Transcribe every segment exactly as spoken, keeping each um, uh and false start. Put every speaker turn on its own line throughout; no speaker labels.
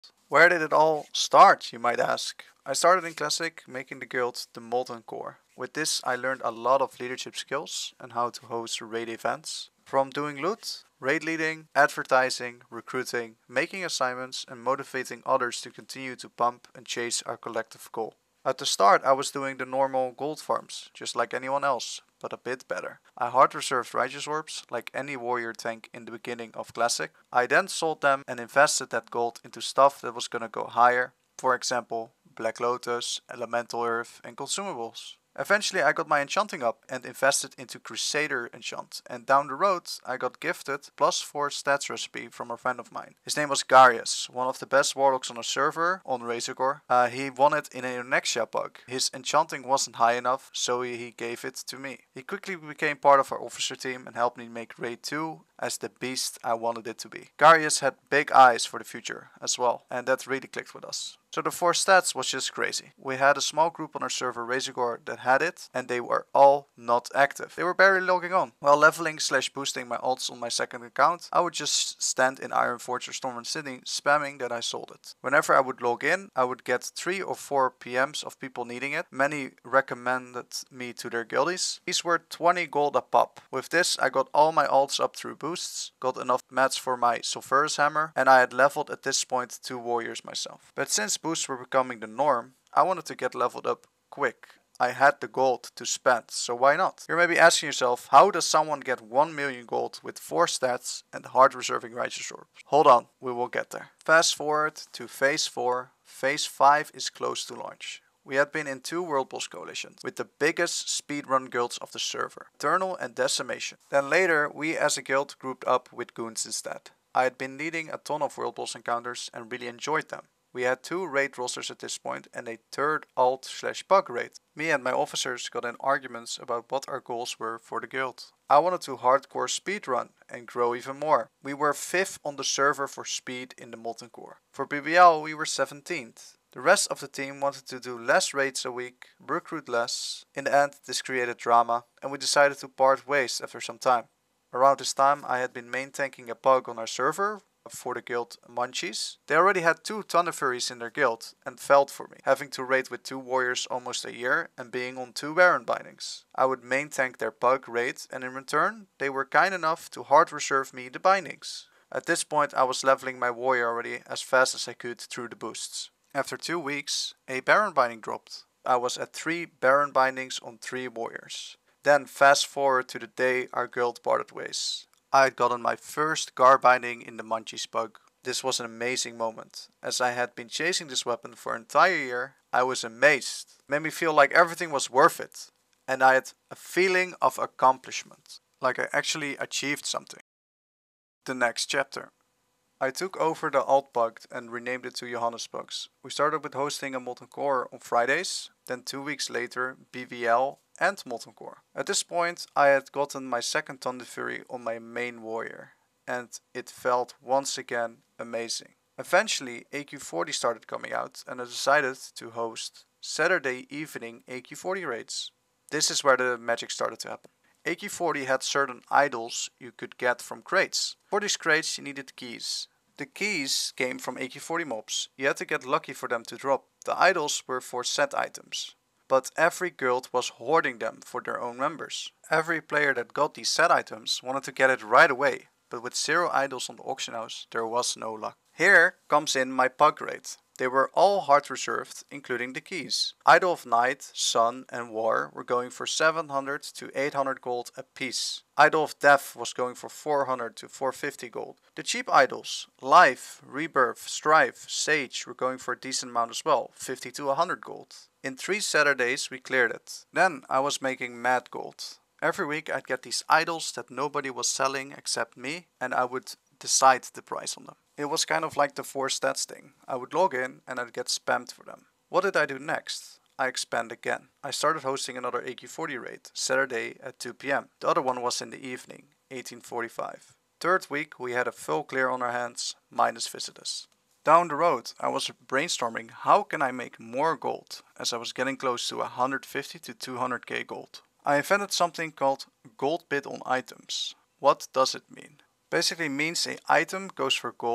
Where did it all start, you might ask? I started in Classic, making the guild the Molten Core. With this I learned a lot of leadership skills and how to host raid events. From doing loot, raid leading, advertising, recruiting, making assignments and motivating others to continue to pump and chase our collective goal. At the start I was doing the normal gold farms, just like anyone else, but a bit better. I hard reserved righteous orbs, like any warrior tank in the beginning of Classic. I then sold them and invested that gold into stuff that was gonna go higher, for example, Black Lotus, Elemental Earth and consumables. Eventually I got my enchanting up and invested into Crusader enchant, and down the road I got gifted plus four stats recipe from a friend of mine. His name was Garius, one of the best warlocks on a server on Restedxp. Uh, he won it in a Nexia bug. His enchanting wasn't high enough, so he gave it to me. He quickly became part of our officer team and helped me make raid two as the beast I wanted it to be. Garius had big eyes for the future as well, and that really clicked with us. So the four stats was just crazy. We had a small group on our server Restedxp that had it, and they were all not active. They were barely logging on. While leveling slash boosting my alts on my second account, I would just stand in Iron Forge or Storm City spamming that I sold it. Whenever I would log in, I would get three or four P Ms of people needing it. Many recommended me to their guildies. These were twenty gold a pop. With this I got all my alts up through boosts, got enough mats for my Sulfurous hammer, and I had leveled at this point two warriors myself. But since boosts were becoming the norm, I wanted to get leveled up quick. I had the gold to spend, so why not? You're maybe asking yourself, how does someone get one million gold with four stats and hard reserving righteous orbs? Hold on, we will get there. Fast forward to phase four. Phase five is close to launch. We had been in two World Boss coalitions with the biggest speedrun guilds of the server, Eternal and Decimation. Then later, we as a guild grouped up with goons instead. I had been leading a ton of World Boss encounters and really enjoyed them. We had two raid rosters at this point and a third alt slash pug raid. Me and my officers got in arguments about what our goals were for the guild. I wanted to hardcore speedrun and grow even more. We were fifth on the server for speed in the Molten Core. For B B L we were seventeenth. The rest of the team wanted to do less raids a week, recruit less. In the end this created drama and we decided to part ways after some time. Around this time I had been main tanking a pug on our server for the guild Munchies. They already had two thunderfuries in their guild and felt for me, having to raid with two warriors almost a year and being on two baron bindings. I would main tank their pug raid and in return they were kind enough to hard reserve me the bindings. At this point I was leveling my warrior already as fast as I could through the boosts. After two weeks a baron binding dropped. I was at three baron bindings on three warriors. Then fast forward to the day our guild parted ways. I had gotten my first Gar binding in the Munchies bug. This was an amazing moment. As I had been chasing this weapon for an entire year, I was amazed. It made me feel like everything was worth it. And I had a feeling of accomplishment. Like I actually achieved something. The next chapter. I took over the alt bug and renamed it to johannesvideobusiness. We started with hosting a Molten Core on Fridays, then two weeks later B V L and Molten Core. At this point I had gotten my second thunderfury on my main warrior and it felt once again amazing. Eventually A Q forty started coming out and I decided to host Saturday evening A Q forty raids. This is where the magic started to happen. A Q forty had certain idols you could get from crates. For these crates you needed keys. The keys came from A Q forty mobs. You had to get lucky for them to drop. The idols were for set items. But every guild was hoarding them for their own members. Every player that got these set items wanted to get it right away, but with zero idols on the auction house there was no luck. Here comes in my pug raid. They were all hard reserved, including the keys. Idol of Night, Sun and War were going for seven hundred to eight hundred gold a piece. Idol of Death was going for four hundred to four hundred fifty gold. The cheap idols, Life, Rebirth, Strife, Sage were going for a decent amount as well, fifty to one hundred gold. In three Saturdays we cleared it. Then I was making mad gold. Every week I'd get these idols that nobody was selling except me and I would decide the price on them. It was kind of like the four stats thing. I would log in and I'd get spammed for them. What did I do next? I expand again. I started hosting another A Q forty raid, Saturday at two p m The other one was in the evening, eighteen forty-five. Third week we had a full clear on our hands, minus visitors. Down the road I was brainstorming how can I make more gold, as I was getting close to one hundred fifty to two hundred k gold. I invented something called gold bid on items. What does it mean? Basically means a item goes for gold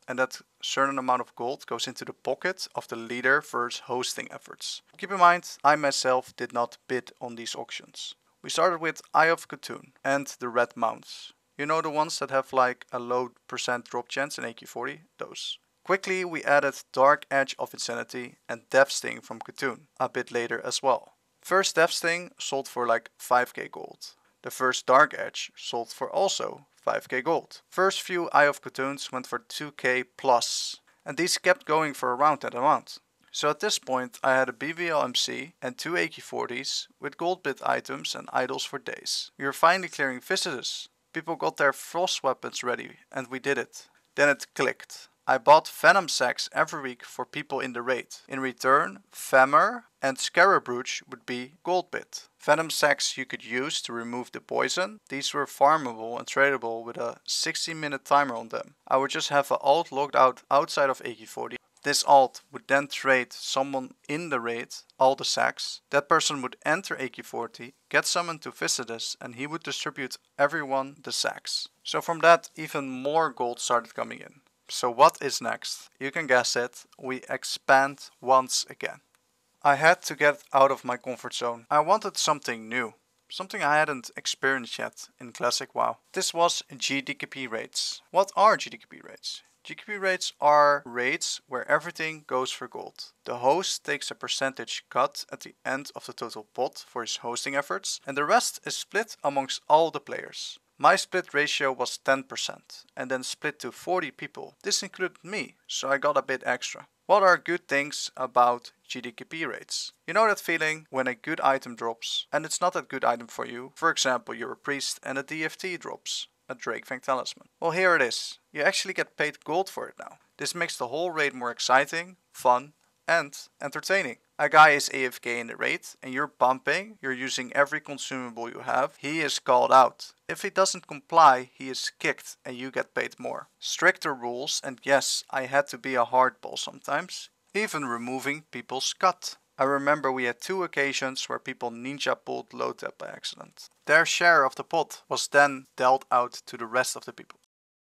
and that certain amount of gold goes into the pocket of the leader for his hosting efforts. Keep in mind, I myself did not bid on these auctions. We started with Eye of Cthulhu and the red mounts. You know, the ones that have like a low percent drop chance in A Q forty? Those. Quickly we added Dark Edge of Insanity and Death Sting from Cthulhu a bit later as well. First Death Sting sold for like five K gold. The first Dark Edge sold for also five K gold. First few Eye of Cthulhu's went for two K plus, and these kept going for around that amount. So at this point I had a B V L M C and two A Q forties with gold bid items and idols for days. We were finally clearing visitors. People got their frost weapons ready and we did it. Then it clicked. I bought Venom Sacks every week for people in the raid. In return, Femmer and Scarab Brooch would be gold bid. Venom Sacks you could use to remove the poison. These were farmable and tradable with a sixty minute timer on them. I would just have an alt logged out outside of A Q forty. This alt would then trade someone in the raid all the sacks. That person would enter A Q forty, get summoned to visit us, and he would distribute everyone the sacks. So from that even more gold started coming in. So what is next? You can guess it. We expand once again. I had to get out of my comfort zone. I wanted something new. Something I hadn't experienced yet in Classic WoW. This was G D K P Raids. What are G D K P Raids? G D K P Raids are raids where everything goes for gold. The host takes a percentage cut at the end of the total pot for his hosting efforts, and the rest is split amongst all the players. My split ratio was ten percent, and then split to forty people. This included me, so I got a bit extra. What are good things about G D K P raids? You know that feeling when a good item drops, and it's not a good item for you. For example, you're a priest and a D F T drops. A Drakefang talisman. Well, here it is. You actually get paid gold for it now. This makes the whole raid more exciting, fun, and entertaining. A guy is A F K in the raid and you're bumping, you're using every consumable you have, he is called out. If he doesn't comply, he is kicked and you get paid more. Stricter rules, and yes, I had to be a hardball sometimes, even removing people's cut. I remember we had two occasions where people ninja pulled low tap by accident. Their share of the pot was then dealt out to the rest of the people.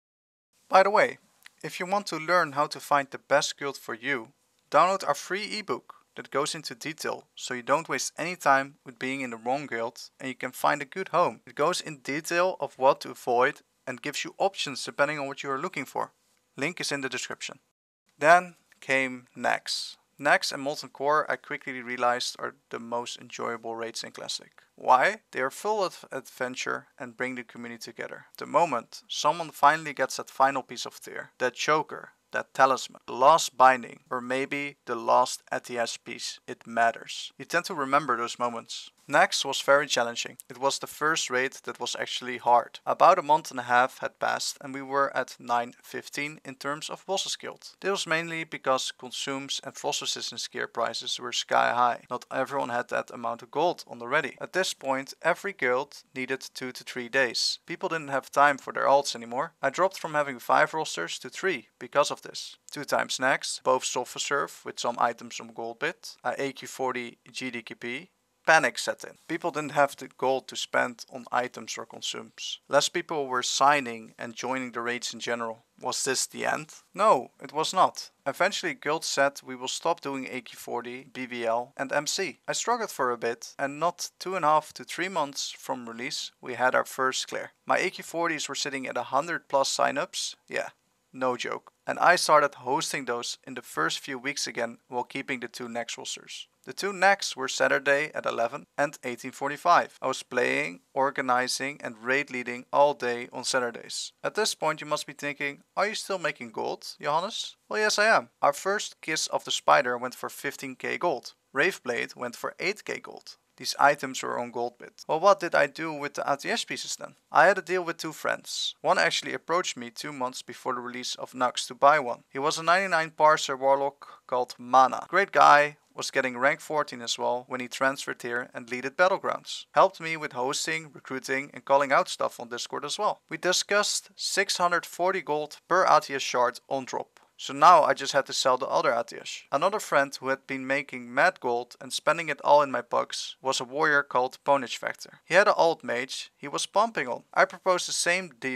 By the way, if you want to learn how to find the best guild for you, download our free ebook that goes into detail so you don't waste any time with being in the wrong guild and you can find a good home. It goes in detail of what to avoid and gives you options depending on what you are looking for. Link is in the description. Then came Nax. Nax and Molten Core I quickly realized are the most enjoyable raids in Classic. Why? They are full of adventure and bring the community together. The moment someone finally gets that final piece of tier, that choker, that talisman, the last binding, or maybe the last A T S piece, it matters. You tend to remember those moments. Next was very challenging. It was the first raid that was actually hard. About a month and a half had passed and we were at nine fifteen in terms of bosses killed. This was mainly because consumes and frost resistance gear prices were sky high. Not everyone had that amount of gold on the ready. At this point, every guild needed two to three days. People didn't have time for their alts anymore. I dropped from having five rosters to three because of this. Two times next, both Sofa Surf with some items from gold bit, a A Q forty G D K P. Panic set in. People didn't have the gold to spend on items or consumes. Less people were signing and joining the raids in general. Was this the end? No, it was not. Eventually guild said we will stop doing A Q forty, B V L and M C. I struggled for a bit and not two and a half to three months from release we had our first clear. My A Q forties were sitting at one hundred plus signups. Yeah, no joke. And I started hosting those in the first few weeks again while keeping the two next rosters. The two next were Saturday at eleven and eighteen forty-five. I was playing, organizing and raid leading all day on Saturdays. At this point you must be thinking, are you still making gold, Johannes? Well, yes I am. Our first Kiss of the Spider went for fifteen K gold. Wraithblade went for eight K gold. These items were on gold bit. Well, what did I do with the A T S pieces then? I had a deal with two friends. One actually approached me two months before the release of Nux to buy one. He was a ninety-nine parser warlock called Mana. Great guy, was getting rank fourteen as well when he transferred here and leaded Battlegrounds. Helped me with hosting, recruiting and calling out stuff on Discord as well. We discussed six hundred forty gold per A T S shard on drop. So now I just had to sell the other A T S. Another friend who had been making mad gold and spending it all in my pugs was a warrior called Ponage Factor. He had an alt mage he was pumping on. I proposed the same deal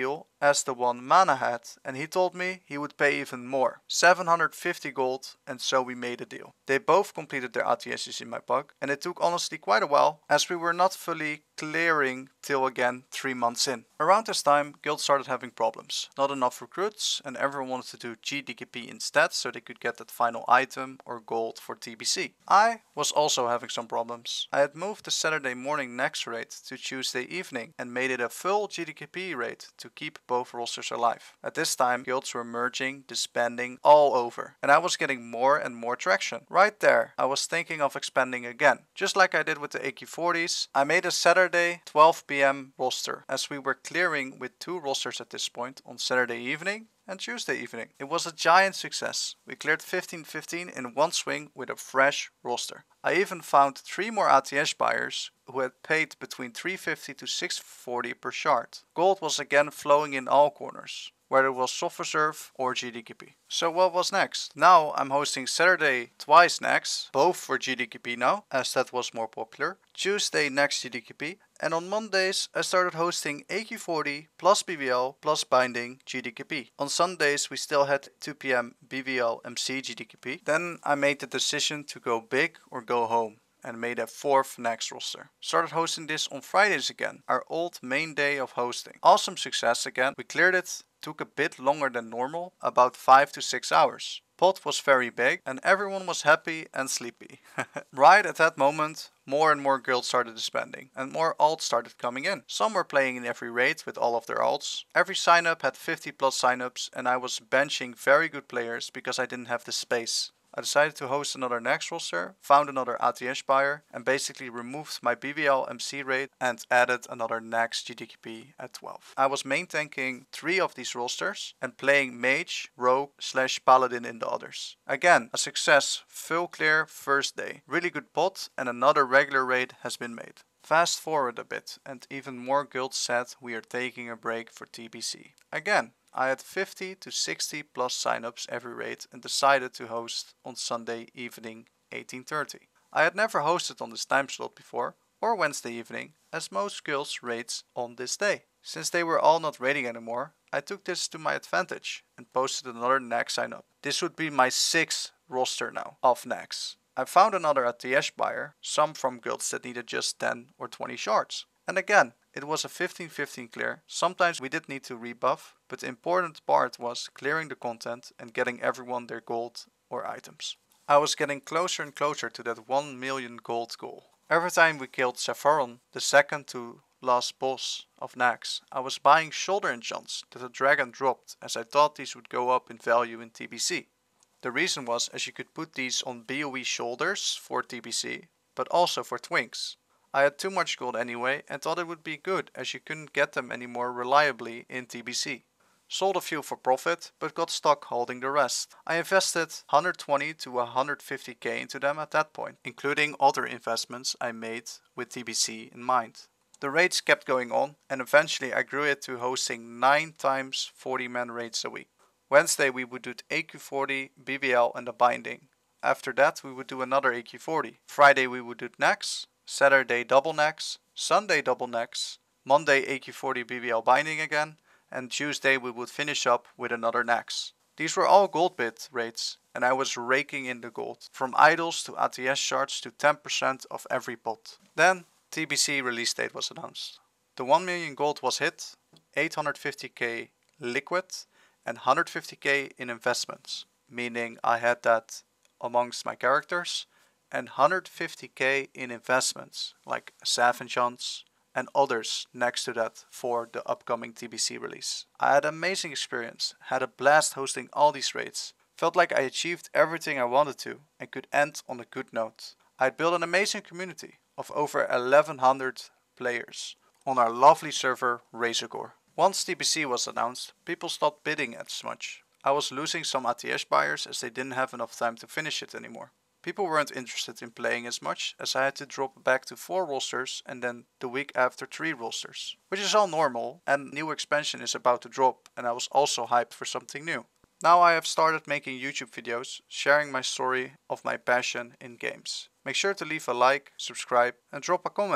as the one Mana had, and he told me he would pay even more, seven hundred fifty gold, and so we made a deal. They both completed their A T Ss in my pug, and it took honestly quite a while, as we were not fully clearing till again three months in. Around this time, guild started having problems. Not enough recruits, and everyone wanted to do G D K P instead so they could get that final item or gold for T B C. I was also having some problems. I had moved the Saturday morning next raid to Tuesday evening and made it a full G D K P raid to keep both rosters alive. At this time, guilds were merging, disbanding all over, and I was getting more and more traction. Right there, I was thinking of expanding again. Just like I did with the A Q forties, I made a Saturday twelve p m roster, as we were clearing with two rosters at this point on Saturday evening and Tuesday evening. It was a giant success. We cleared fifteen fifteen in one swing with a fresh roster. I even found three more A T S buyers who had paid between three fifty to six forty per shard. Gold was again flowing in all corners, whether it was soft reserve or G D K P. So what was next? Now I'm hosting Saturday twice next, both for G D K P now, as that was more popular. Tuesday next G D K P, and on Mondays I started hosting A Q forty plus B V L plus binding G D K P. On Sundays we still had two p m B V L M C G D K P. Then I made the decision to go big or go home, and made a fourth next roster. Started hosting this on Fridays again, our old main day of hosting. Awesome success again. We cleared it, took a bit longer than normal, about five to six hours. Pot was very big and everyone was happy and sleepy. Right at that moment, more and more guilds started disbanding and more alts started coming in. Some were playing in every raid with all of their alts. Every sign up had fifty plus signups, and I was benching very good players because I didn't have the space. I decided to host another next roster, found another A T S buyer, and basically removed my B V L M C rate and added another next G D K P at twelve. I was main tanking three of these rosters and playing mage, rogue slash paladin in the others. Again, a success, full clear first day. Really good pot, and another regular raid has been made. Fast forward a bit, and even more guilds said we are taking a break for T B C. Again, I had fifty to sixty plus signups every raid and decided to host on Sunday evening eighteen thirty. I had never hosted on this time slot before, or Wednesday evening, as most guilds raids on this day. Since they were all not raiding anymore, I took this to my advantage and posted another N A X sign up. This would be my sixth roster now of N A X. I found another A T S buyer, some from guilds that needed just ten or twenty shards. And again, it was a fifteen fifteen clear. Sometimes we did need to rebuff, but the important part was clearing the content and getting everyone their gold or items. I was getting closer and closer to that one million gold goal. Every time we killed Sephiron, the second to last boss of N A X, I was buying shoulder enchants that the dragon dropped, as I thought these would go up in value in T B C. The reason was as you could put these on B O E shoulders for T B C, but also for twinks. I had too much gold anyway and thought it would be good, as you couldn't get them anymore reliably in T B C. Sold a few for profit, but got stuck holding the rest. I invested one hundred twenty to one hundred fifty K into them at that point, including other investments I made with T B C in mind. The raids kept going on, and eventually I grew it to hosting nine times forty man raids a week. Wednesday we would do A Q forty, B V L and a binding. After that we would do another A Q forty. Friday we would do N A X. Saturday double N A X, Sunday double N A X, Monday A Q forty B V L binding again, and Tuesday we would finish up with another N A X. These were all gold bid raids, and I was raking in the gold, from idols to A T S shards to ten percent of every pot. Then T B C release date was announced. The one million gold was hit, eight hundred fifty K liquid and one hundred fifty K in investments, meaning I had that amongst my characters, and one hundred fifty K in investments like Sav enchants and others next to that for the upcoming T B C release. I had an amazing experience, had a blast hosting all these raids, felt like I achieved everything I wanted to and could end on a good note. I had built an amazing community of over eleven hundred players on our lovely server Restedxp. Once T B C was announced, people stopped bidding as much. I was losing some A T S buyers as they didn't have enough time to finish it anymore. People weren't interested in playing as much, as I had to drop back to four rosters and then the week after three rosters. Which is all normal, and new expansion is about to drop, and I was also hyped for something new. Now I have started making YouTube videos, sharing my story of my passion in games. Make sure to leave a like, subscribe and drop a comment.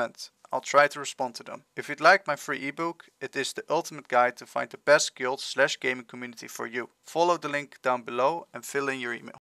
I'll try to respond to them. If you'd like my free ebook, it is the ultimate guide to find the best guild slash gaming community for you. Follow the link down below and fill in your email.